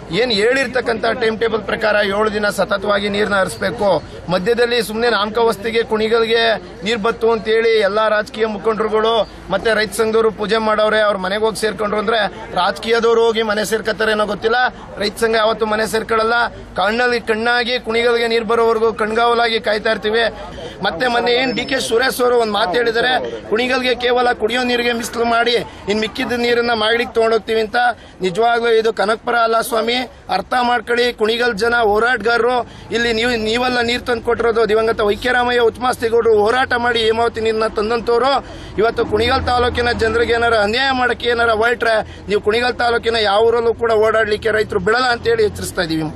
ಏನು ಹೇಳಿರ್ತಕ್ಕಂಥ ಟೈಮ್ ಟೇಬಲ್ ಪ್ರಕಾರ ಏಳು ದಿನ ಸತತವಾಗಿ ನೀರನ್ನ ಹರಿಸಬೇಕು. ಮಧ್ಯದಲ್ಲಿ ಸುಮ್ಮನೆ ನಾಮಕಾವಸ್ತಿಗೆ ಕುಣಿಗಳಿಗೆ ನೀರು ಬತ್ತು ಅಂತೇಳಿ ಎಲ್ಲಾ ರಾಜಕೀಯ ಮುಖಂಡರುಗಳು ಮತ್ತೆ ರೈತ ಸಂಘದವರು ಪೂಜೆ ಮಾಡವ್ರೆ, ಅವ್ರ ಮನೆಗೆ ಹೋಗಿ ಸೇರ್ಕೊಂಡ್ರು ಅಂದ್ರೆ ರಾಜಕೀಯದವರು ಹೋಗಿ ಮನೆ ಸೇರ್ಕತ್ತಾರೆ ಏನೋ ಗೊತ್ತಿಲ್ಲ. ರೈತ ಸಂಘ ಯಾವತ್ತು ಮನೆ ಸೇರ್ಕೊಳ್ಳಲ್ಲ. ಕಣ್ಣಲ್ಲಿ ಕಣ್ಣಾಗಿ ಕುಣಿಗಳಿಗೆ ನೀರು ಬರೋವರೆಗೂ ಕಣ್ಗಾವಲಾಗಿ ಕಾಯ್ತಾ ಇರ್ತೀವಿ. ಮತ್ತೆ ಮೊನ್ನೆ ಏನ್ ಡಿ ಕೆ ಸುರೇಶ್ ಅವರು ಒಂದು ಮಾತು ಹೇಳಿದ್ದಾರೆ, ಕುಣಿಗಲ್ಗೆ ಕೇವಲ ಕುಡಿಯೋ ನೀರಿಗೆ ಮೀಸಲು ಮಾಡಿ ಇನ್ ಮಿಕ್ಕಿದ ನೀರನ್ನ ಮಾಡ್ಲಿಕ್ಕೆ ತಗೊಂಡೋಗ್ತೀವಿ ಅಂತ. ನಿಜವಾಗ್ಲೂ ಇದು ಕನಕಪುರ ಅಲ್ಲ ಸ್ವಾಮಿ, ಅರ್ಥ ಮಾಡ್ಕೊಳ್ಳಿ. ಕುಣಿಗಲ್ ಜನ ಹೋರಾಟಗಾರರು, ಇಲ್ಲಿ ನೀವು ನೀವೆಲ್ಲ ನೀರು ತಂದು ಕೊಟ್ಟಿರೋದು ದಿವಂಗತ ವೈಕ್ಯರಾಮಯ್ಯ ಉತ್ತಮಾಸ್ತಿಗೌಡರು ಹೋರಾಟ ಮಾಡಿ ಹೇಮಾವತಿ ನೀರನ್ನ ತಂದಂತವ್ರು. ಇವತ್ತು ಕುಣಿಗಲ್ ತಾಲೂಕಿನ ಜನರಿಗೆ ಏನಾರ ಅನ್ಯಾಯ ಮಾಡಕ್ಕೆ ಏನಾರ ಹೊರಟ್ರೆ ನೀವು ಕುಣಿಗಲ್ ತಾಲೂಕಿನ ಯಾವ ಊರಲ್ಲೂ ಕೂಡ ಓಡಾಡ್ಲಿಕ್ಕೆ ರೈತರು ಬಿಡಲ್ಲ ಅಂತ ಹೇಳಿ ಎಚ್ಚರಿಸ್ತಾ ಇದೀವಿ.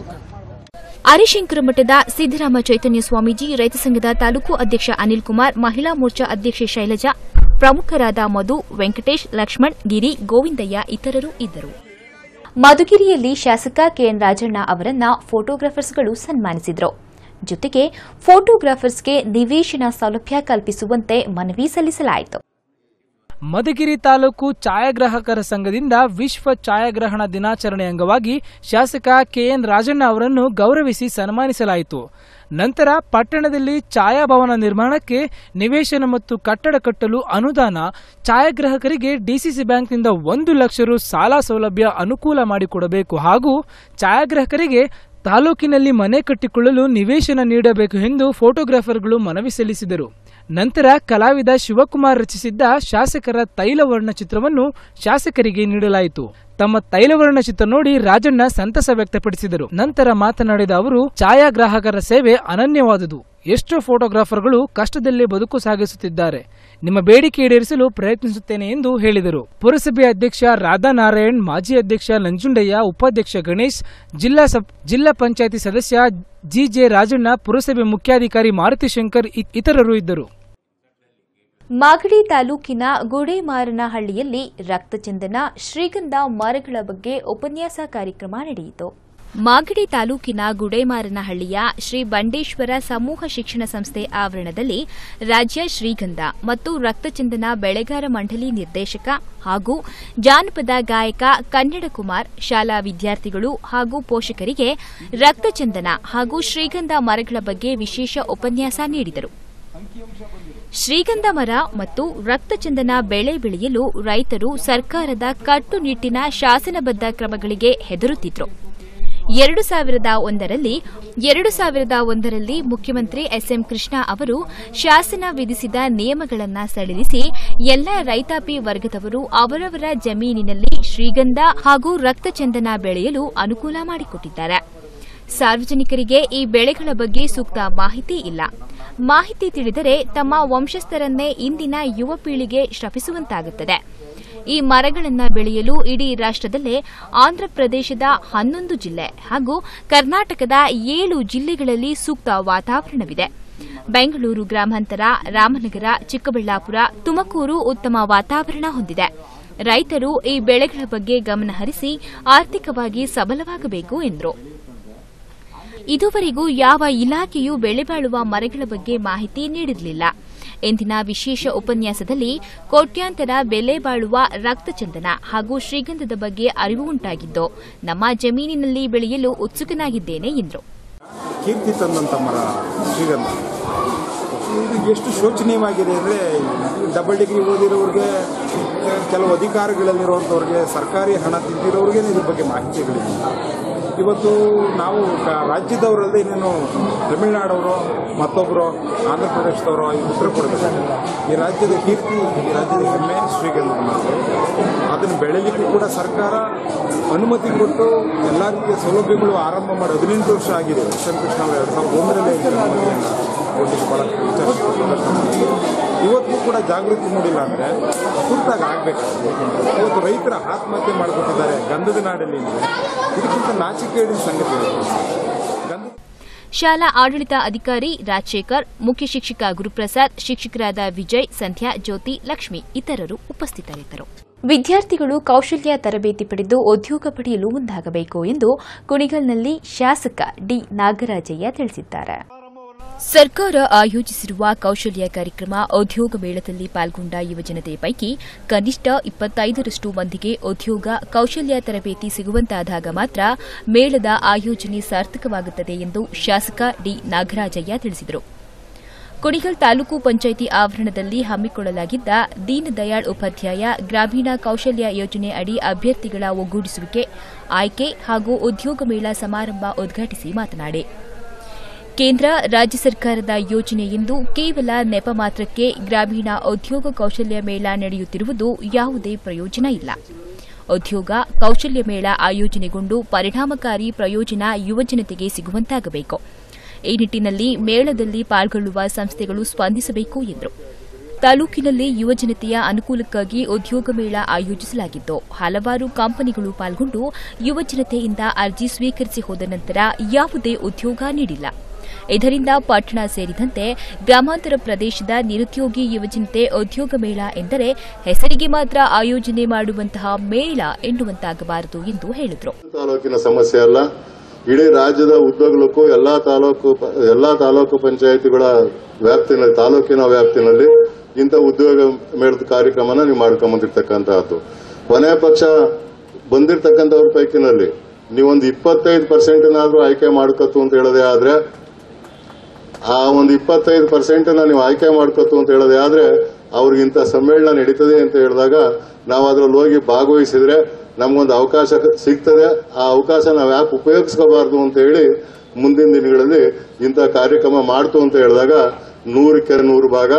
ಆರಿಶಂಕರ ಮಠದ ಸಿದ್ದರಾಮ ಚೈತನ್ಯ ಸ್ವಾಮೀಜಿ, ರೈತ ಸಂಘದ ತಾಲೂಕು ಅಧ್ಯಕ್ಷ ಅನಿಲ್ ಕುಮಾರ್, ಮಹಿಳಾ ಮೋರ್ಚಾ ಅಧ್ಯಕ್ಷೆ ಶೈಲಜಾ, ಪ್ರಮುಖರಾದ ಮಧು, ವೆಂಕಟೇಶ್, ಲಕ್ಷ್ಮಣ್, ಗಿರಿ, ಗೋವಿಂದಯ್ಯ ಇತರರು ಇದ್ದರು. ಮಧುಗಿರಿಯಲ್ಲಿ ಶಾಸಕ ಕೆಎನ್ ರಾಜಣ್ಣ ಅವರನ್ನ ಫೋಟೋಗ್ರಾಫರ್ಸ್ಗಳು ಸನ್ಮಾನಿಸಿದರು. ಜೊತೆಗೆ ಫೋಟೋಗ್ರಾಫರ್ಸ್ಗೆ ನಿವೇಶನ ಸೌಲಭ್ಯ ಕಲ್ಪಿಸುವಂತೆ ಮನವಿ ಸಲ್ಲಿಸಲಾಯಿತು. ಮಧುಗಿರಿ ತಾಲೂಕು ಛಾಯಾಗ್ರಾಹಕರ ಸಂಘದಿಂದ ವಿಶ್ವ ಛಾಯಾಗ್ರಹಣ ದಿನಾಚರಣೆ ಅಂಗವಾಗಿ ಶಾಸಕ ಕೆಎನ್ ರಾಜಣ್ಣ ಅವರನ್ನು ಗೌರವಿಸಿ ಸನ್ಮಾನಿಸಲಾಯಿತು. ನಂತರ ಪಟ್ಟಣದಲ್ಲಿ ಛಾಯಾಭವನ ನಿರ್ಮಾಣಕ್ಕೆ ನಿವೇಶನ ಮತ್ತು ಕಟ್ಟಡ ಕಟ್ಟಲು ಅನುದಾನ, ಛಾಯಾಗ್ರಾಹಕರಿಗೆ ಡಿಸಿಸಿ ಬ್ಯಾಂಕ್ನಿಂದ ಒಂದು ಲಕ್ಷ ರು ಸಾಲ ಸೌಲಭ್ಯ ಅನುಕೂಲ ಮಾಡಿಕೊಡಬೇಕು ಹಾಗೂ ಛಾಯಾಗ್ರಾಹಕರಿಗೆ ತಾಲೂಕಿನಲ್ಲಿ ಮನೆ ಕಟ್ಟಿಕೊಳ್ಳಲು ನಿವೇಶನ ನೀಡಬೇಕು ಎಂದು ಫೋಟೋಗ್ರಾಫರ್ಗಳು ಮನವಿ ಸಲ್ಲಿಸಿದರು. ನಂತರ ಕಲಾವಿದ ಶಿವಕುಮಾರ್ ರಚಿಸಿದ್ದ ಶಾಸಕರ ತೈಲವರ್ಣ ಚಿತ್ರವನ್ನು ಶಾಸಕರಿಗೆ ನೀಡಲಾಯಿತು. ತಮ್ಮ ತೈಲವರ್ಣ ಚಿತ್ರ ನೋಡಿ ರಾಜಣ್ಣ ಸಂತಸ ವ್ಯಕ್ತಪಡಿಸಿದರು. ನಂತರ ಮಾತನಾಡಿದ ಅವರು, ಛಾಯಾಗ್ರಾಹಕರ ಸೇವೆ ಅನನ್ಯವಾದುದು. ಎಷ್ಟೋ ಫೋಟೋಗ್ರಾಫರ್ಗಳು ಕಷ್ಟದಲ್ಲೇ ಬದುಕು ಸಾಗಿಸುತ್ತಿದ್ದಾರೆ. ನಿಮ್ಮ ಬೇಡಿಕೆ ಈಡೇರಿಸಲು ಪ್ರಯತ್ನಿಸುತ್ತೇನೆ ಎಂದು ಹೇಳಿದರು. ಪುರಸಭೆ ಅಧ್ಯಕ್ಷ ರಾಧಾನಾರಾಯಣ್, ಮಾಜಿ ಅಧ್ಯಕ್ಷ ನಂಜುಂಡಯ್ಯ, ಉಪಾಧ್ಯಕ್ಷ ಗಣೇಶ್, ಜಿಲ್ಲಾ ಜಿಲ್ಲಾ ಪಂಚಾಯಿತಿ ಸದಸ್ಯ ಜಿಜೆ ರಾಜಣ್ಣ, ಪುರಸಭೆ ಮುಖ್ಯಾಧಿಕಾರಿ ಮಾರುತಿ ಶಂಕರ್ ಇತರರು ಇದ್ದರು. ಮಾಗಡಿ ತಾಲೂಕಿನ ಗುಡೇಮಾರನಹಳ್ಳಿಯಲ್ಲಿ ರಕ್ತಚಂದನ, ಶ್ರೀಗಂಧ ಮರಗಳ ಬಗ್ಗೆ ಉಪನ್ಯಾಸ ಕಾರ್ಯಕ್ರಮ ನಡೆಯಿತು. ಮಾಗಡಿ ತಾಲೂಕಿನ ಗುಡೇಮಾರನಹಳ್ಳಿಯ ಶ್ರೀ ಬಂಡೇಶ್ವರ ಸಮೂಹ ಶಿಕ್ಷಣ ಸಂಸ್ಥೆ ಆವರಣದಲ್ಲಿ ರಾಜ್ಯ ಶ್ರೀಗಂಧ ಮತ್ತು ರಕ್ತಚಂದನ ಬೆಳೆಗಾರ ಮಂಡಳಿ ನಿರ್ದೇಶಕ ಹಾಗೂ ಜಾನಪದ ಗಾಯಕ ಕನ್ನಡ ಕುಮಾರ್ ಶಾಲಾ ವಿದ್ಯಾರ್ಥಿಗಳು ಹಾಗೂ ಪೋಷಕರಿಗೆ ರಕ್ತಚಂದನ ಹಾಗೂ ಶ್ರೀಗಂಧ ಮರಗಳ ಬಗ್ಗೆ ವಿಶೇಷ ಉಪನ್ಯಾಸ ನೀಡಿದರು. ಶ್ರೀಗಂಧ ಮರ ಮತ್ತು ರಕ್ತಚಂದನ ಬೆಳೆ ಬೆಳೆಯಲು ರೈತರು ಸರ್ಕಾರದ ಕಟ್ಟುನಿಟ್ಟಿನ ಶಾಸನಬದ್ಧ ಕ್ರಮಗಳಿಗೆ ಹೆದರುತ್ತಿದ್ದರು. ಎರಡು ಸಾವಿರದ ಒಂದರಲ್ಲಿ ಎರಡು ಸಾವಿರದ ಒಂದರಲ್ಲಿ ಮುಖ್ಯಮಂತ್ರಿ ಎಸ್ಎಂ ಕೃಷ್ಣ ಅವರು ಶಾಸನ ವಿಧಿಸಿದ ನಿಯಮಗಳನ್ನು ಸಡಿಲಿಸಿ ಎಲ್ಲ ರೈತಾಪಿ ವರ್ಗದವರು ಅವರವರ ಜಮೀನಿನಲ್ಲಿ ಶ್ರೀಗಂಧ ಹಾಗೂ ರಕ್ತಚಂದನ ಬೆಳೆಯಲು ಅನುಕೂಲ ಮಾಡಿಕೊಟ್ಟಿದ್ದಾರೆ. ಸಾರ್ವಜನಿಕರಿಗೆ ಈ ಬೆಳೆಗಳ ಬಗ್ಗೆ ಸೂಕ್ತ ಮಾಹಿತಿ ಇಲ್ಲ. ಮಾಹಿತಿ ತಿಳಿದರೆ ತಮ್ಮ ವಂಶಸ್ಥರನ್ನೇ ಇಂದಿನ ಯುವ ಪೀಳಿಗೆ ಶ್ರಮಿಸುವಂತಾಗುತ್ತದೆ. ಈ ಮರಗಳನ್ನು ಬೆಳೆಯಲು ಇಡೀ ರಾಷ್ಟ್ರದಲ್ಲೇ ಆಂಧ್ರಪ್ರದೇಶದ ಹನ್ನೊಂದು ಜಿಲ್ಲೆ ಹಾಗೂ ಕರ್ನಾಟಕದ ಏಳು ಜಿಲ್ಲೆಗಳಲ್ಲಿ ಸೂಕ್ತ ವಾತಾವರಣವಿದೆ. ಬೆಂಗಳೂರು ಗ್ರಾಮಾಂತರ, ರಾಮನಗರ, ಚಿಕ್ಕಬಳ್ಳಾಪುರ, ತುಮಕೂರು ಉತ್ತಮ ವಾತಾವರಣ ಹೊಂದಿದೆ. ರೈತರು ಈ ಬೆಳೆಗಳ ಬಗ್ಗೆ ಗಮನಹರಿಸಿ ಆರ್ಥಿಕವಾಗಿ ಸಬಲವಾಗಬೇಕು ಎಂದರು. ಇದುವರೆಗೂ ಯಾವ ಇಲಾಖೆಯೂ ಬೆಳೆಬಾಳುವ ಮರಗಳ ಬಗ್ಗೆ ಮಾಹಿತಿ ನೀಡಿರಲಿಲ್ಲ. ಇಂದಿನ ವಿಶೇಷ ಉಪನ್ಯಾಸದಲ್ಲಿ ಕೋಟ್ಯಾಂತರ ಬೆಲೆ ಬಾಳುವ ರಕ್ತಚಂದನ ಹಾಗೂ ಶ್ರೀಗಂಧದ ಬಗ್ಗೆ ಅರಿವು ಉಂಟಾಗಿದ್ದು ನಮ್ಮ ಜಮೀನಿನಲ್ಲಿ ಬೆಳೆಯಲು ಉತ್ಸುಕನಾಗಿದ್ದೇನೆ ಎಂದರು. ಕೀರ್ತಿ ತಂದಂತ ಮರ ಶ್ರೀಗಂಧ ಇದು ಎಷ್ಟು ಶೋಚನೀಯವಾಗಿದೆ ಅಂದರೆ, ಡಬಲ್ ಡಿಗ್ರಿ ಓದಿರೋರಿಗೆ, ಕೆಲವು ಅಧಿಕಾರಗಳಲ್ಲಿರುವಂಥವ್ರಿಗೆ, ಸರ್ಕಾರಿ ಹಣ ತಿಂದಿರೋರಿಗೆ ಇದ್ರ ಬಗ್ಗೆ ಮಾಹಿತಿಗಳಿಲ್ಲ. ಇವತ್ತು ನಾವು ರಾಜ್ಯದವರಲ್ಲದೆ ಇನ್ನೇನು ತಮಿಳುನಾಡವರು, ಮತ್ತೊಬ್ಬರು ಆಂಧ್ರ ಪ್ರದೇಶದವರು ಉತ್ತರ ಕೊಡಬೇಕು. ಈ ರಾಜ್ಯದ ಕೀರ್ತಿ, ಈ ರಾಜ್ಯದ ಹೆಮ್ಮೆ ಶ್ರೀಗಂಧ ಮರ. ಅದನ್ನು ಬೆಳೆಯಲಿಕ್ಕೂ ಕೂಡ ಸರ್ಕಾರ ಅನುಮತಿ ಕೊಟ್ಟು ಎಲ್ಲ ರೀತಿಯ ಸೌಲಭ್ಯಗಳು ಆರಂಭ ಮಾಡಿ ಹದಿನೆಂಟು ವರ್ಷ ಆಗಿದೆ. ಎಸ್ ಎಂ ಕೃಷ್ಣ ಅವರು ಎರಡು ಸಾವಿರದ ಒಂದರಲ್ಲೇ ಕೊಡಲಿಕ್ಕೆ ಬಹಳ ವಿಚಾರ. ಇವತ್ತು ಕೂಡ ಜಾಗೃತಿ ಮೂಡಿಲ್ಲ ಅಂದರೆ ತುರ್ತಾಗಿ ಆಗಬೇಕಾಗುತ್ತೆ. ಇವತ್ತು ರೈತರ ಆತ್ಮಹತ್ಯೆ ಮಾಡಿಕೊಟ್ಟಿದ್ದಾರೆ ಗಂಧದ ನಾಡಲ್ಲಿ. ಇದಕ್ಕಿಂತ ನಾಚಿಕೆಗೇಡಿನ ಸಂಗತಿ. ಶಾಲಾ ಆಡಳಿತ ಅಧಿಕಾರಿ ರಾಜಶೇಖರ್, ಮುಖ್ಯ ಶಿಕ್ಷಕ ಗುರುಪ್ರಸಾದ್, ಶಿಕ್ಷಕರಾದ ವಿಜಯ್, ಸಂಧ್ಯಾ, ಜ್ಯೋತಿ, ಲಕ್ಷ್ಮಿ ಇತರರು ಉಪಸ್ಥಿತರಿದ್ದರು. ವಿದ್ಯಾರ್ಥಿಗಳು ಕೌಶಲ್ಯ ತರಬೇತಿ ಪಡೆದು ಉದ್ಯೋಗ ಪಡೆಯಲು ಮುಂದಾಗಬೇಕು ಎಂದು ಕುಣಿಗಲ್ನಲ್ಲಿ ಶಾಸಕ ಡಿ ನಾಗರಾಜಯ್ಯ ತಿಳಿಸಿದ್ದಾರೆ. ಸರ್ಕಾರ ಆಯೋಜಿಸಿರುವ ಕೌಶಲ್ಯ ಕಾರ್ಯಕ್ರಮ ಉದ್ಯೋಗ ಮೇಳದಲ್ಲಿ ಪಾಲ್ಗೊಂಡ ಯುವಜನತೆ ಪೈಕಿ ಕನಿಷ್ಠ ಇಪ್ಪತ್ತೈದರಷ್ಟು ಮಂದಿಗೆ ಉದ್ಯೋಗ ಕೌಶಲ್ಯ ತರಬೇತಿ ಸಿಗುವಂತಾದಾಗ ಮಾತ್ರ ಮೇಳದ ಆಯೋಜನೆ ಸಾರ್ಥಕವಾಗುತ್ತದೆ ಎಂದು ಶಾಸಕ ಡಿ ನಾಗರಾಜಯ್ಯ ತಿಳಿಸಿದರು. ಕುಣಿಗಲ್ ತಾಲೂಕು ಪಂಚಾಯಿತಿ ಆವರಣದಲ್ಲಿ ಹಮ್ಮಿಕೊಳ್ಳಲಾಗಿದ್ದ ದೀನದಯಾಳ್ ಉಪಾಧ್ಯಾಯ ಗ್ರಾಮೀಣ ಕೌಶಲ್ಯ ಯೋಜನೆ ಅಡಿ ಅಭ್ಯರ್ಥಿಗಳ ಒಗ್ಗೂಡಿಸುವಿಕೆ, ಆಯ್ಕೆ ಹಾಗೂ ಉದ್ಯೋಗ ಮೇಳ ಸಮಾರಂಭ ಉದ್ಘಾಟಿಸಿ ಮಾತನಾಡಿ, ಕೇಂದ್ರ ರಾಜ್ಯ ಸರ್ಕಾರದ ಯೋಜನೆ ಎಂದು ಕೇವಲ ನೆಪ ಮಾತ್ರಕ್ಕೆ ಗ್ರಾಮೀಣ ಉದ್ಯೋಗ ಕೌಶಲ್ಯ ಮೇಳ ನಡೆಯುತ್ತಿರುವುದು ಯಾವುದೇ ಪ್ರಯೋಜನ ಇಲ್ಲ. ಉದ್ಯೋಗ ಕೌಶಲ್ಯ ಮೇಳ ಆಯೋಜನೆಗೊಂಡು ಪರಿಣಾಮಕಾರಿ ಪ್ರಯೋಜನ ಯುವಜನತೆಗೆ ಸಿಗುವಂತಾಗಬೇಕು. ಈ ನಿಟ್ಟಿನಲ್ಲಿ ಮೇಳದಲ್ಲಿ ಪಾಲ್ಗೊಳ್ಳುವ ಸಂಸ್ಥೆಗಳು ಸ್ಪಂದಿಸಬೇಕು ಎಂದರು. ತಾಲೂಕಿನಲ್ಲಿ ಯುವಜನತೆಯ ಅನುಕೂಲಕ್ಕಾಗಿ ಉದ್ಯೋಗ ಮೇಳ ಆಯೋಜಿಸಲಾಗಿದ್ದು, ಹಲವಾರು ಕಂಪನಿಗಳು ಪಾಲ್ಗೊಂಡು ಯುವಜನತೆಯಿಂದ ಅರ್ಜಿ ಸ್ವೀಕರಿಸಿ ಹೋದ ನಂತರ ಯಾವುದೇ ಉದ್ಯೋಗ ನೀಡಿಲ್ಲ. ಇದರಿಂದ ಪಟ್ಟಣ ಸೇರಿದಂತೆ ಗ್ರಾಮಾಂತರ ಪ್ರದೇಶದ ನಿರುದ್ಯೋಗಿ ಯುವಜನತೆ ಉದ್ಯೋಗ ಮೇಳ ಎಂದರೆ ಹೆಸರಿಗೆ ಮಾತ್ರ ಆಯೋಜನೆ ಮಾಡುವಂತಹ ಮೇಳ ಎನ್ನುವಂತಾಗಬಾರದು ಎಂದು ಹೇಳಿದರು. ತಾಲೂಕಿನ ಸಮಸ್ಯೆ ಅಲ್ಲ, ಇಡೀ ರಾಜ್ಯದ ಉದ್ಯೋಗಕ್ಕೂ ಎಲ್ಲಾ ತಾಲೂಕು ಎಲ್ಲಾ ತಾಲೂಕು ಪಂಚಾಯಿತಿಗಳ ವ್ಯಾಪ್ತಿನಲ್ಲಿ ತಾಲೂಕಿನ ವ್ಯಾಪ್ತಿನಲ್ಲಿ ಇಂಥ ಉದ್ಯೋಗ ಮೇಳದ ಕಾರ್ಯಕ್ರಮನ ನೀವು ಮಾಡ್ಕೊಂಬಂದಿರ್ತಕ್ಕಂತಹದ್ದು. ಕೊನೆ ಪಕ್ಷ ಬಂದಿರತಕ್ಕಂಥವ್ರ ಪೈಕಿನಲ್ಲಿ ನೀವೊಂದು ಇಪ್ಪತ್ತೈದು ಪರ್ಸೆಂಟ್ನಾದ್ರೂ ಆಯ್ಕೆ ಮಾಡ್ಕೊತು ಅಂತ ಹೇಳೋದೇ ಆದ್ರೆ ಆ ಒಂದು ಇಪ್ಪತ್ತೈದು ಪರ್ಸೆಂಟ್ ನೀವು ಆಯ್ಕೆ ಮಾಡ್ಕೊತು ಅಂತ ಹೇಳೋದೇ ಆದ್ರೆ ಅವ್ರಿಗಿಂತ ಸಮ್ಮೇಳನ ನಡೀತದೆ ಅಂತ ಹೇಳಿದಾಗ ನಾವು ಅದ್ರಲ್ಲಿ ಹೋಗಿ ಭಾಗವಹಿಸಿದ್ರೆ ನಮ್ಗೊಂದು ಅವಕಾಶ ಸಿಗ್ತದೆ. ಆ ಅವಕಾಶ ನಾವು ಯಾಕೆ ಉಪಯೋಗಿಸ್ಕೋಬಾರ್ದು ಅಂತ ಹೇಳಿ ಮುಂದಿನ ದಿನಗಳಲ್ಲಿ ಇಂಥ ಕಾರ್ಯಕ್ರಮ ಮಾಡ್ತು ಅಂತ ಹೇಳಿದಾಗ ನೂರಕ್ಕೆ ನೂರು ಭಾಗ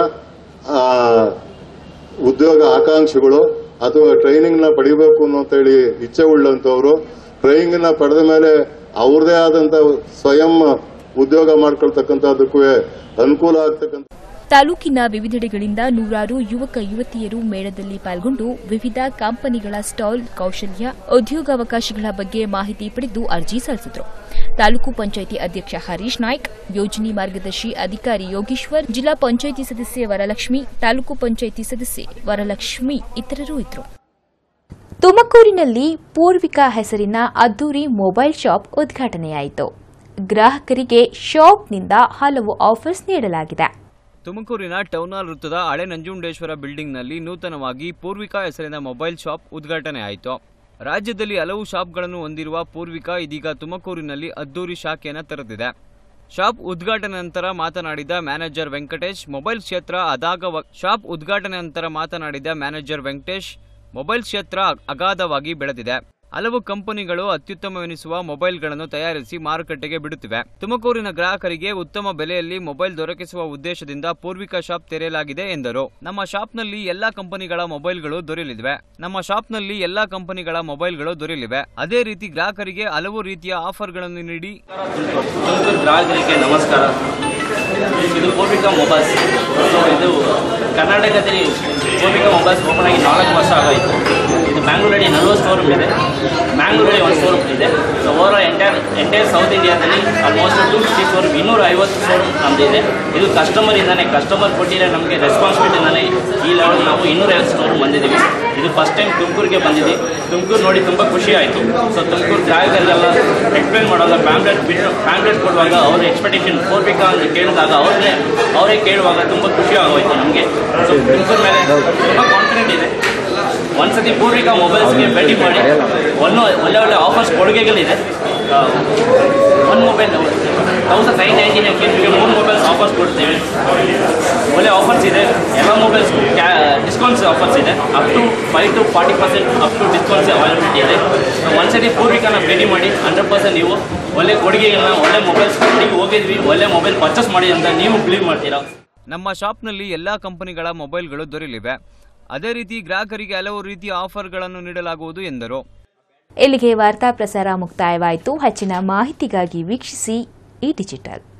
ಉದ್ಯೋಗ ಆಕಾಂಕ್ಷಿಗಳು ಅಥವಾ ಟ್ರೈನಿಂಗ್ ನ ಪಡಿಬೇಕು ಅಂತ ಹೇಳಿ ಇಚ್ಛೆ ಉಳ್ಳಂತವ್ರು ಟ್ರೈನಿಂಗ್ ನ ಪಡೆದ ಮೇಲೆ ಅವ್ರದೇ ಆದಂತ ಸ್ವಯಂ ಉದ್ಯೋಗ ಮಾಡ್ಕೊಳ್ತಕ್ಕಂಥದಕ್ಕೂ ಅನುಕೂಲ ಆಗ್ತಕ್ಕಂಥ. ತಾಲೂಕಿನ ವಿವಿಧೆಡೆಗಳಿಂದ ನೂರಾರು ಯುವಕ ಯುವತಿಯರು ಮೇಳದಲ್ಲಿ ಪಾಲ್ಗೊಂಡು ವಿವಿಧ ಕಂಪನಿಗಳ ಸ್ಟಾಲ್, ಕೌಶಲ್ಯ, ಉದ್ಯೋಗಾವಕಾಶಗಳ ಬಗ್ಗೆ ಮಾಹಿತಿ ಪಡೆದು ಅರ್ಜಿ ಸಲ್ಲಿಸಿದರು. ತಾಲೂಕು ಪಂಚಾಯಿತಿ ಅಧ್ಯಕ್ಷ ಹರೀಶ್ ನಾಯ್ಕ್, ಯೋಜನೆ ಮಾರ್ಗದರ್ಶಿ ಅಧಿಕಾರಿ ಯೋಗೇಶ್ವರ್, ಜಿಲ್ಲಾ ಪಂಚಾಯಿತಿ ಸದಸ್ಯೆ ವರಲಕ್ಷ್ಮಿ, ತಾಲೂಕು ಪಂಚಾಯಿತಿ ಸದಸ್ಯೆ ವರಲಕ್ಷ್ಮಿ ಇತರರು ಇದ್ದರು. ತುಮಕೂರಿನಲ್ಲಿ ಪೂರ್ವಿಕಾ ಹೆಸರಿನ ಅದ್ದೂರಿ ಮೊಬೈಲ್ ಶಾಪ್ ಉದ್ಘಾಟನೆಯಾಯಿತು. ಗ್ರಾಹಕರಿಗೆ ಶಾಪ್ನಿಂದ ಹಲವು ಆಫರ್ಸ್ ನೀಡಲಾಗಿದೆ. ತುಮಕೂರಿನ ಟೌನ್ ಹಾಲ್ ವೃತ್ತದ ಹಳೆ ನಂಜುಂಡೇಶ್ವರ ಬಿಲ್ಡಿಂಗ್ನಲ್ಲಿ ನೂತನವಾಗಿ ಪೂರ್ವಿಕಾ ಹೆಸರಿನ ಮೊಬೈಲ್ ಶಾಪ್ ಉದ್ಘಾಟನೆ ಆಯಿತು. ರಾಜ್ಯದಲ್ಲಿ ಹಲವು ಶಾಪ್ಗಳನ್ನು ಹೊಂದಿರುವ ಪೂರ್ವಿಕಾ ಇದೀಗ ತುಮಕೂರಿನಲ್ಲಿ ಅದ್ದೂರಿ ಶಾಖೆಯನ್ನು ತೆರೆದಿದೆ. ಶಾಪ್ ಉದ್ಘಾಟನೆ ನಂತರ ಮಾತನಾಡಿದ ಮ್ಯಾನೇಜರ್ ವೆಂಕಟೇಶ್, ಮೊಬೈಲ್ ಕ್ಷೇತ್ರ ಅದಾಗ ಶಾಪ್ ಉದ್ಘಾಟನೆ ನಂತರ ಮಾತನಾಡಿದ ಮ್ಯಾನೇಜರ್ ವೆಂಕಟೇಶ್, ಮೊಬೈಲ್ ಕ್ಷೇತ್ರ ಅಗಾಧವಾಗಿ ಬೆಳೆದಿದೆ. ಹಲವು ಕಂಪನಿಗಳು ಅತ್ಯುತ್ತಮವೆನಿಸುವ ಮೊಬೈಲ್ಗಳನ್ನು ತಯಾರಿಸಿ ಮಾರುಕಟ್ಟೆಗೆ ಬಿಡುತ್ತಿವೆ. ತುಮಕೂರಿನ ಗ್ರಾಹಕರಿಗೆ ಉತ್ತಮ ಬೆಲೆಯಲ್ಲಿ ಮೊಬೈಲ್ ದೊರಕಿಸುವ ಉದ್ದೇಶದಿಂದ ಪೂರ್ವಿಕಾ ಶಾಪ್ ತೆರೆಯಲಾಗಿದೆ ಎಂದರು. ನಮ್ಮ ಶಾಪ್ನಲ್ಲಿ ಎಲ್ಲಾ ಕಂಪನಿಗಳ ಮೊಬೈಲ್ಗಳು ದೊರೆಯಲಿವೆ ನಮ್ಮ ಶಾಪ್ನಲ್ಲಿ ಎಲ್ಲಾ ಕಂಪನಿಗಳ ಮೊಬೈಲ್ಗಳು ದೊರೆಯಲಿವೆ ಅದೇ ರೀತಿ ಗ್ರಾಹಕರಿಗೆ ಹಲವು ರೀತಿಯ ಆಫರ್ಗಳನ್ನು ನೀಡಿ ಗ್ರಾಹಕರಿಗೆ ನಮಸ್ಕಾರ. ಇದು ಪೂರ್ವಿಕಾ ಮೊಬೈಲ್ಸ್. ಇದು ಕರ್ನಾಟಕದಲ್ಲಿ ಪೂರ್ವಿಕಾ ಮೊಬೈಲ್ಸ್ ಓಪನ್ ಆಗಿ ನಾಲ್ಕು ವರ್ಷ ಆಗೋಯಿತು. ಇದು ಬ್ಯಾಂಗ್ಳೂರಲ್ಲಿ ನಲ್ವತ್ತು ಶೋರೂಮ್ ಇದೆ, ಬ್ಯಾಂಗ್ಳೂರಲ್ಲಿ ಒಂದು ಶೋರೂಮ್ ಇದೆ. So over entire entire south ಇಂಡಿಯಾದಲ್ಲಿ ಆಲ್ಮೋಸ್ಟ್ ಟು ಫಿಫ್ಟಿ ಶೋರೂಮ್ ಇನ್ನೂರ ಐವತ್ತು ಶೋರೂಮ್ ನಮ್ಮದಿದೆ. ಇದು ಕಸ್ಟಮರಿಂದಾನೆ ಕಸ್ಟಮರ್ ಕೊಟ್ಟಿರೋ ನಮಗೆ ರೆಸ್ಪಾನ್ಸಿಬಿಲಿಟಿಂದಾನೆ ಈ ಲೆವೆಲ್ ನಾವು ಇನ್ನೂರೈವತ್ತು ಶೋರೂಮ್ ಬಂದಿದ್ದೀವಿ. ಇದು ಫಸ್ಟ್ ಟೈಮ್ ತುಮಕೂರಿಗೆ ಬಂದಿದ್ದೀವಿ. ತುಮಕೂರು ನೋಡಿ ತುಂಬ ಖುಷಿ ಆಯಿತು. ಸೊ ತುಮಕೂರು ಗ್ರಾಹಕರಿಗೆಲ್ಲ ಎಕ್ಸ್ಪ್ಲೇನ್ ಮಾಡೋಲ್ಲ, ಪ್ಯಾಂಪ್ಲೆಟ್ ಬಿಟ್ಟು ಪ್ಯಾಂಪ್ಲೆಟ್ ಕೊಡುವಾಗ ಅವ್ರ ಎಕ್ಸ್ಪೆಕ್ಟೇಷನ್ ಪೂರ್ವಿಕಾ ಅಂತ ಕೇಳಿದಾಗ ಅವ್ರನ್ನೇ ಅವರೇ ಕೇಳುವಾಗ ತುಂಬ ಖುಷಿ ಆಗೋಯ್ತು ನಮಗೆ. ಸೊ ತುಮಕೂರು ಮೇಲೆ ತುಂಬ ಕಾನ್ಫಿಡೆಂಟ್ ಇದೆ. ಒಂದ್ಸತಿ ಪೂರ್ವಿಕಾ ಮೊಬೈಲ್ಸ್ಗೆ ಭೇಟಿ ಮಾಡಿ ಒಂದು ಒಳ್ಳೆ ಒಳ್ಳೆ ಆಫರ್ಸ್ ಕೊಡುಗೆಗಳಿದೆ. ಒಂದು ಮೊಬೈಲ್ ತೌಸಂಡ್ ನೈನ್ ನೈಂಟಿ ನೈನ್ಗೆ ನಿಮಗೆ ಮೂರು ಮೊಬೈಲ್ಸ್ ಆಫರ್ಸ್ ಕೊಡ್ತೇವೆ. ಒಳ್ಳೆ ಆಫರ್ಸ್ ಇದೆ. ಎಲ್ಲ ಮೊಬೈಲ್ಸ್ ಕ್ಯಾ ಡಿಸ್ಕೌಂಟ್ಸ್ ಆಫರ್ಸ್ ಇದೆ. Up to five to forty percent up to discounts availability ಇದೆ. ಒಂದ್ಸತಿ ಪೂರ್ವಿಕಾನ ಭೇಟಿ ಮಾಡಿ ಹಂಡ್ರೆಡ್ ಪರ್ಸೆಂಟ್ ನೀವು ಒಳ್ಳೆ ಕೊಡುಗೆಗಳನ್ನ ಒಳ್ಳೆ ಮೊಬೈಲ್ಸ್ ಕೊಟ್ಟಿಗೆ ಹೋಗಿದ್ವಿ, ಒಳ್ಳೆ ಮೊಬೈಲ್ ಪರ್ಚೇಸ್ ಮಾಡಿ ಅಂತ ನೀವು ಬಿಲೀವ್ ಮಾಡ್ತೀರಾ. ನಮ್ಮ ಶಾಪ್ನಲ್ಲಿ ಎಲ್ಲಾ ಕಂಪನಿಗಳ ಮೊಬೈಲ್ಗಳು ದೊರೆಯಲಿವೆ. ಅದೇ ರೀತಿ ಗ್ರಾಹಕರಿಗೆ ಹಲವು ರೀತಿಯ ಆಫರ್ಗಳನ್ನು ನೀಡಲಾಗುವುದು ಎಂದರು. ಇಲ್ಲಿಗೆ ವಾರ್ತಾ ಪ್ರಸಾರ ಮುಕ್ತಾಯವಾಯಿತು. ಹೆಚ್ಚಿನ ಮಾಹಿತಿಗಾಗಿ ವೀಕ್ಷಿಸಿ ಈ ಡಿಜಿಟಲ್.